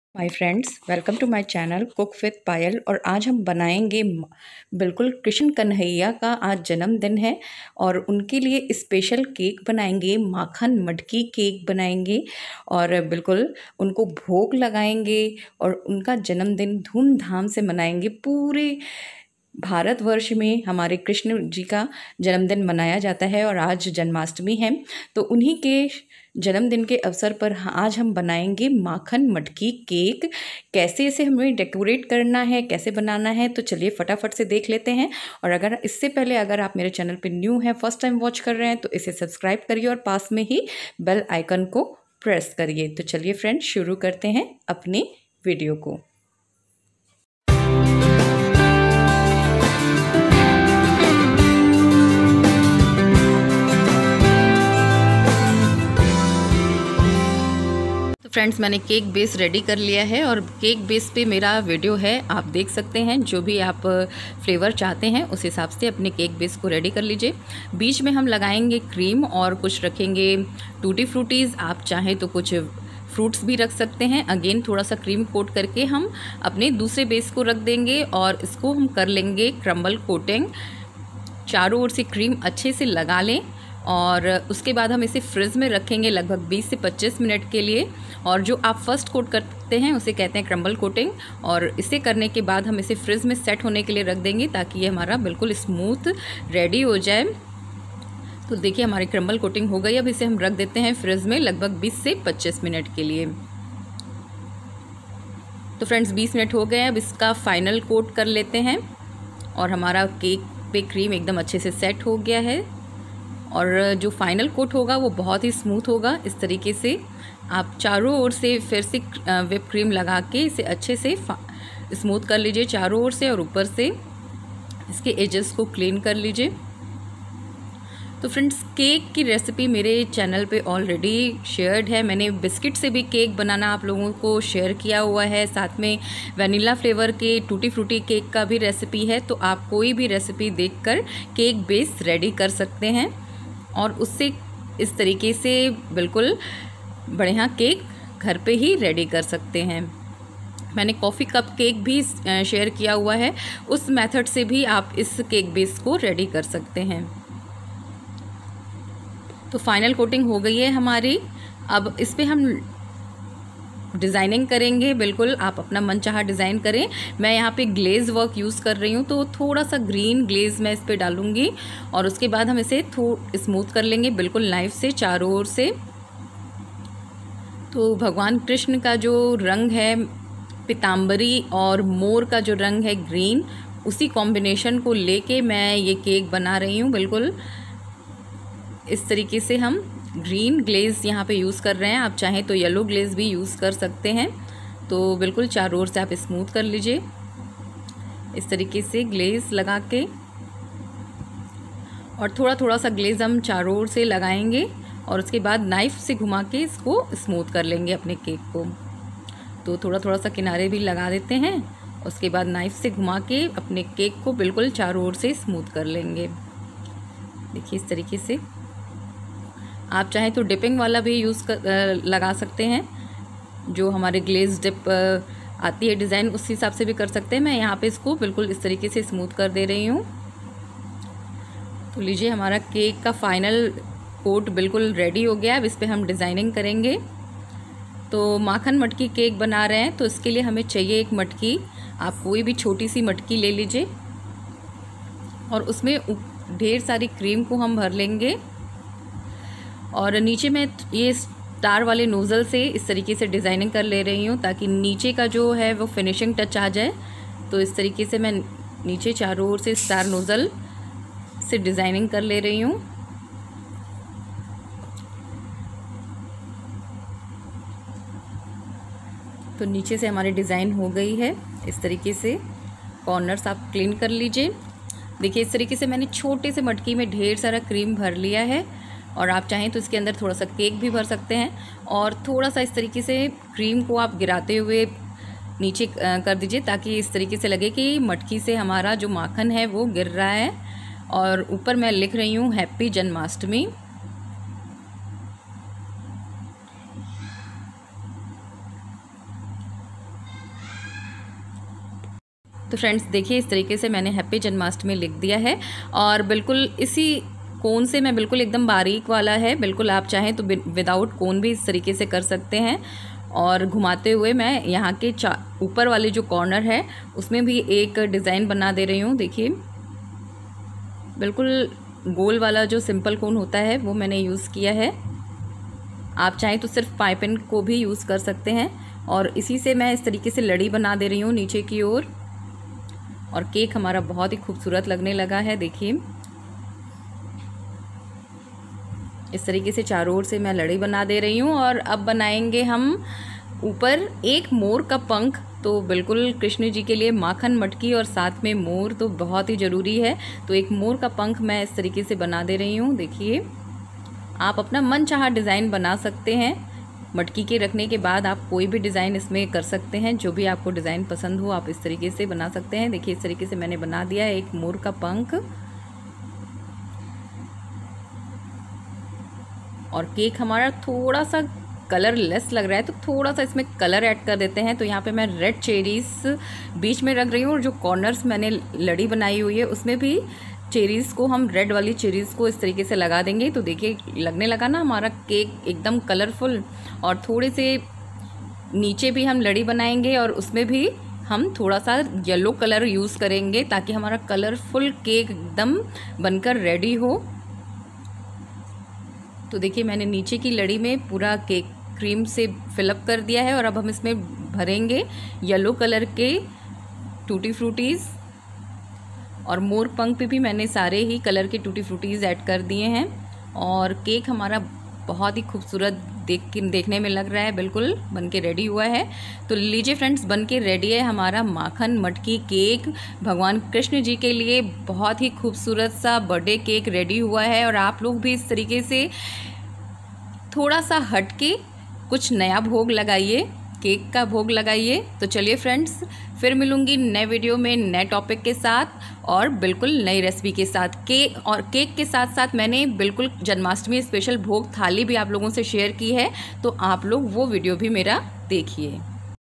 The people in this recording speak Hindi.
My friends, welcome to my channel cook with Payal. और आज हम बनाएंगे बिल्कुल कृष्ण कन्हैया का आज जन्मदिन है और उनके लिए स्पेशल केक बनाएंगे, माखन मटकी केक बनाएंगे और बिल्कुल उनको भोग लगाएंगे और उनका जन्मदिन धूमधाम से मनाएंगे। पूरे भारतवर्ष में हमारे कृष्ण जी का जन्मदिन मनाया जाता है और आज जन्माष्टमी है, तो उन्हीं के जन्मदिन के अवसर पर आज हम बनाएंगे माखन मटकी केक। कैसे इसे हमें डेकोरेट करना है, कैसे बनाना है, तो चलिए फटाफट से देख लेते हैं। और अगर इससे पहले अगर आप मेरे चैनल पर न्यू हैं, फर्स्ट टाइम वॉच कर रहे हैं, तो इसे सब्सक्राइब करिए और पास में ही बेल आइकन को प्रेस करिए। तो चलिए फ्रेंड्स, शुरू करते हैं अपनी वीडियो को। फ्रेंड्स, मैंने केक बेस रेडी कर लिया है और केक बेस पे मेरा वीडियो है, आप देख सकते हैं। जो भी आप फ्लेवर चाहते हैं उस हिसाब से अपने केक बेस को रेडी कर लीजिए। बीच में हम लगाएंगे क्रीम और कुछ रखेंगे टूटी फ्रूटीज़। आप चाहें तो कुछ फ्रूट्स भी रख सकते हैं। अगेन थोड़ा सा क्रीम कोट करके हम अपने दूसरे बेस को रख देंगे और इसको हम कर लेंगे क्रम्बल कोटिंग। चारों ओर से क्रीम अच्छे से लगा लें और उसके बाद हम इसे फ्रिज में रखेंगे लगभग 20 से 25 मिनट के लिए। और जो आप फर्स्ट कोट करते हैं उसे कहते हैं क्रम्बल कोटिंग, और इसे करने के बाद हम इसे फ्रिज में सेट होने के लिए रख देंगे ताकि ये हमारा बिल्कुल स्मूथ रेडी हो जाए। तो देखिए हमारी क्रम्बल कोटिंग हो गई। अब इसे हम रख देते हैं फ्रिज में लगभग 20 से 25 मिनट के लिए। तो फ्रेंड्स 20 मिनट हो गए, अब इसका फाइनल कोट कर लेते हैं और हमारा केक पे क्रीम एकदम अच्छे से सेट हो गया है। और जो फाइनल कोट होगा वो बहुत ही स्मूथ होगा। इस तरीके से आप चारों ओर से फिर से व्हिप क्रीम लगा के इसे अच्छे से स्मूथ कर लीजिए चारों ओर से, और ऊपर से इसके एजेस को क्लीन कर लीजिए। तो फ्रेंड्स, केक की रेसिपी मेरे चैनल पे ऑलरेडी शेयर्ड है। मैंने बिस्किट से भी केक बनाना आप लोगों को शेयर किया हुआ है। साथ में वनीला फ्लेवर के टूटी फ्रूटी केक का भी रेसिपी है। तो आप कोई भी रेसिपी देखकर केक बेस रेडी कर सकते हैं और उससे इस तरीके से बिल्कुल बढ़िया केक घर पे ही रेडी कर सकते हैं। मैंने कॉफ़ी कप केक भी शेयर किया हुआ है, उस मेथड से भी आप इस केक बेस को रेडी कर सकते हैं। तो फाइनल कोटिंग हो गई है हमारी। अब इस पे हम डिज़ाइनिंग करेंगे। बिल्कुल आप अपना मनचाहा डिज़ाइन करें। मैं यहाँ पे ग्लेज़ वर्क यूज़ कर रही हूँ, तो थोड़ा सा ग्रीन ग्लेज़ मैं इस पे डालूँगी और उसके बाद हम इसे स्मूथ कर लेंगे बिल्कुल नाइफ से चारों ओर से। तो भगवान कृष्ण का जो रंग है पीताम्बरी और मोर का जो रंग है ग्रीन, उसी कॉम्बिनेशन को लेके मैं ये केक बना रही हूँ। बिल्कुल इस तरीके से हम ग्रीन ग्लेज़ यहाँ पे यूज़ कर रहे हैं। आप चाहें तो येलो ग्लेज़ भी यूज़ कर सकते हैं। तो बिल्कुल चारों ओर से आप स्मूथ कर लीजिए इस तरीके से ग्लेज़ लगा के, और थोड़ा थोड़ा सा ग्लेज़ हम चारों ओर से लगाएंगे और उसके बाद नाइफ़ से घुमा के इसको स्मूथ कर लेंगे अपने केक को। तो थोड़ा थोड़ा सा किनारे भी लगा देते हैं, उसके बाद नाइफ़ से घुमा के अपने केक को बिल्कुल चारों ओर से स्मूथ कर लेंगे। देखिए इस तरीके से। आप चाहें तो डिपिंग वाला भी लगा सकते हैं, जो हमारे ग्लेज डिप आती है डिज़ाइन, उस हिसाब से भी कर सकते हैं। मैं यहाँ पे इसको बिल्कुल इस तरीके से स्मूथ कर दे रही हूँ। तो लीजिए हमारा केक का फाइनल कोट बिल्कुल रेडी हो गया। अब इस पर हम डिज़ाइनिंग करेंगे। तो माखन मटकी केक बना रहे हैं, तो इसके लिए हमें चाहिए एक मटकी। आप कोई भी छोटी सी मटकी ले लीजिए और उसमें ढेर सारी क्रीम को हम भर लेंगे। और नीचे मैं ये स्टार वाले नोज़ल से इस तरीके से डिज़ाइनिंग कर ले रही हूँ ताकि नीचे का जो है वो फिनिशिंग टच आ जाए। तो इस तरीके से मैं नीचे चारों ओर से स्टार नोज़ल से डिज़ाइनिंग कर ले रही हूँ। तो नीचे से हमारी डिज़ाइन हो गई है इस तरीके से। कॉर्नर्स आप क्लीन कर लीजिए। देखिए इस तरीके से मैंने छोटे से मटकी में ढेर सारा क्रीम भर लिया है, और आप चाहें तो इसके अंदर थोड़ा सा केक भी भर सकते हैं। और थोड़ा सा इस तरीके से क्रीम को आप गिराते हुए नीचे कर दीजिए ताकि इस तरीके से लगे कि मटकी से हमारा जो माखन है वो गिर रहा है। और ऊपर मैं लिख रही हूँ हैप्पी जन्माष्टमी। तो फ्रेंड्स देखिए इस तरीके से मैंने हैप्पी जन्माष्टमी लिख दिया है और बिल्कुल इसी कोन से मैं बिल्कुल एकदम बारीक वाला है, बिल्कुल आप चाहें तो विदाउट कोन भी इस तरीके से कर सकते हैं। और घुमाते हुए मैं यहाँ के ऊपर वाले जो कॉर्नर है उसमें भी एक डिज़ाइन बना दे रही हूँ। देखिए बिल्कुल गोल वाला जो सिंपल कोन होता है वो मैंने यूज़ किया है। आप चाहें तो सिर्फ पाइपिन को भी यूज़ कर सकते हैं। और इसी से मैं इस तरीके से लड़ी बना दे रही हूँ नीचे की ओर। और केक हमारा बहुत ही खूबसूरत लगने लगा है। देखिए इस तरीके से चारों ओर से मैं लड़ी बना दे रही हूँ। और अब बनाएंगे हम ऊपर एक मोर का पंख। तो बिल्कुल कृष्ण जी के लिए माखन मटकी और साथ में मोर तो बहुत ही ज़रूरी है। तो एक मोर का पंख मैं इस तरीके से बना दे रही हूँ। देखिए आप अपना मनचाहा डिज़ाइन बना सकते हैं। मटकी के रखने के बाद आप कोई भी डिज़ाइन इसमें कर सकते हैं, जो भी आपको डिज़ाइन पसंद हो आप इस तरीके से बना सकते हैं। देखिए इस तरीके से मैंने बना दिया है एक मोर का पंख। और केक हमारा थोड़ा सा कलरलेस लग रहा है तो थोड़ा सा इसमें कलर ऐड कर देते हैं। तो यहाँ पे मैं रेड चेरीज़ बीच में रख रही हूँ और जो कॉर्नर्स मैंने लड़ी बनाई हुई है उसमें भी चेरीज़ को हम रेड वाली चेरीज़ को इस तरीके से लगा देंगे। तो देखिए लगने लगा ना हमारा केक एकदम कलरफुल। और थोड़े से नीचे भी हम लड़ी बनाएंगे और उसमें भी हम थोड़ा सा येलो कलर यूज़ करेंगे ताकि हमारा कलरफुल केक एकदम बनकर रेडी हो। तो देखिए मैंने नीचे की लड़ी में पूरा केक क्रीम से फिलअप कर दिया है और अब हम इसमें भरेंगे येलो कलर के टूटी फ्रूटीज़। और मोर पंख पे भी मैंने सारे ही कलर के टूटी फ्रूटीज़ ऐड कर दिए हैं। और केक हमारा बहुत ही खूबसूरत देखने में लग रहा है, बिल्कुल बनके रेडी हुआ है। तो लीजिए फ्रेंड्स बनके रेडी है हमारा माखन मटकी केक। भगवान कृष्ण जी के लिए बहुत ही खूबसूरत सा बर्थडे केक रेडी हुआ है। और आप लोग भी इस तरीके से थोड़ा सा हट के कुछ नया भोग लगाइए, केक का भोग लगाइए। तो चलिए फ्रेंड्स फिर मिलूंगी नए वीडियो में नए टॉपिक के साथ और बिल्कुल नई रेसिपी के साथ। केक के साथ साथ मैंने बिल्कुल जन्माष्टमी स्पेशल भोग थाली भी आप लोगों से शेयर की है, तो आप लोग वो वीडियो भी मेरा देखिए।